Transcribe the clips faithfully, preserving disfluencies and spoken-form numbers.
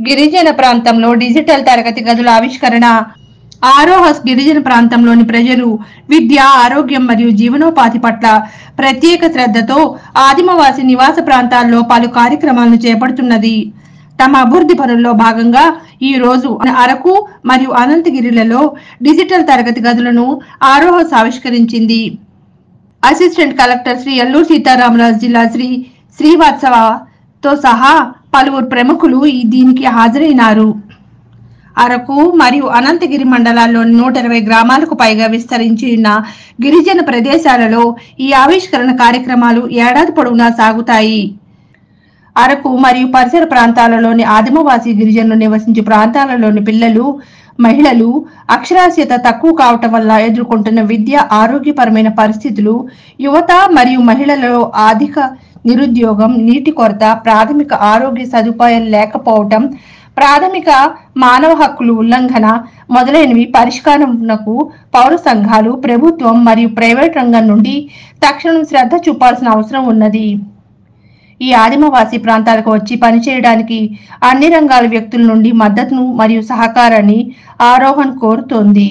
గిరిజన ప్రాంతంలో డిజిటల్ తరగతి గదుల ఆవిష్కరణ. ఆరోహస్ గిరిజన ప్రాంతంలోని ప్రజలు విద్య, ఆరోగ్యం మరియు జీవనోపాధి పట్ల ప్రత్యేక శ్రద్ధతో ఆదిమవాసి నివాస ప్రాంతాల్లో పలు కార్యక్రమాలను చేపడుతున్నది. తమ అభివృద్ధి పనుల్లో భాగంగా ఈ రోజు అరకు మరియు అనంతగిరిలలో డిజిటల్ తరగతి గదులను ఆరోహస్ ఆవిష్కరించింది. అసిస్టెంట్ కలెక్టర్ శ్రీ ఎల్లూరు సీతారామరాజు, జిల్లా శ్రీ శ్రీవాత్సవతో సహా పలువురు ప్రముఖులు దీనికి హాజరైనారు. అరకు మరియు అనంతగిరి మండలాల్లోని నూట ఇరవై గ్రామాలకు పైగా విస్తరించి ఉన్న గిరిజన ప్రదేశాలలో ఈ ఆవిష్కరణ కార్యక్రమాలు ఏడాది పొడవునా సాగుతాయి. అరకు మరియు పరిసర ప్రాంతాలలోని ఆదిమవాసి గిరిజనులు నివసించే ప్రాంతాలలోని పిల్లలు, మహిళలు అక్షరాస్యత తక్కువ కావటం వల్ల ఎదుర్కొంటున్న విద్య, ఆరోగ్యపరమైన పరిస్థితులు, యువత మరియు మహిళలలో అధిక నిరుద్యోగం, నీటి కొరత, ప్రాథమిక ఆరోగ్య సదుపాయాలు లేకపోవటం, ప్రాథమిక మానవ హక్కులు ఉల్లంఘన మొదలైనవి పరిష్కారంకు పౌర సంఘాలు, ప్రభుత్వం మరియు ప్రైవేట్ రంగం నుండి తక్షణం శ్రద్ధ చూపాల్సిన అవసరం ఉన్నది. ఈ ఆదిమవాసి ప్రాంతాలకు వచ్చి పనిచేయడానికి అన్ని రంగాల వ్యక్తుల నుండి మద్దతును మరియు సహకారాన్ని ఆరోహన్ కోరుతోంది.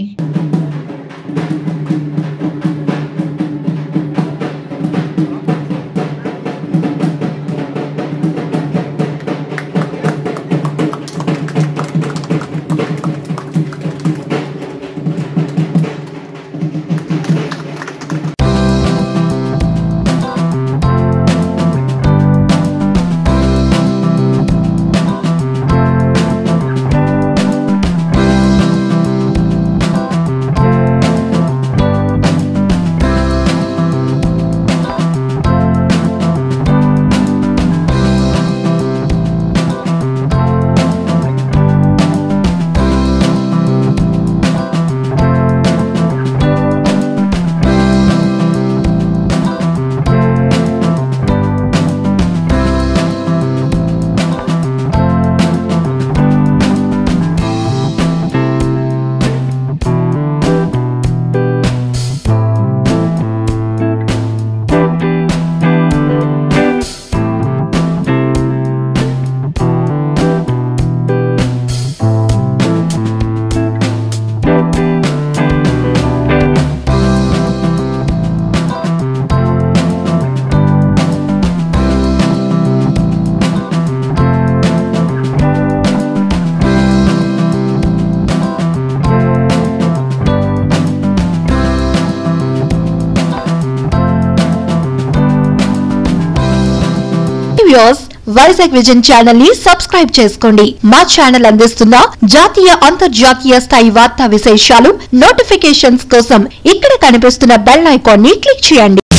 వైజాగ్ విజన్ ఛానల్ ని సబ్స్క్రైబ్ చేసుకోండి. మా ఛానల్ అందిస్తున్న జాతీయ, అంతర్జాతీయ స్థాయి వార్తా విశేషాలు నోటిఫికేషన్స్ కోసం ఇక్కడ కనిపిస్తున్న బెల్ ఐకాన్ ని క్లిక్ చేయండి.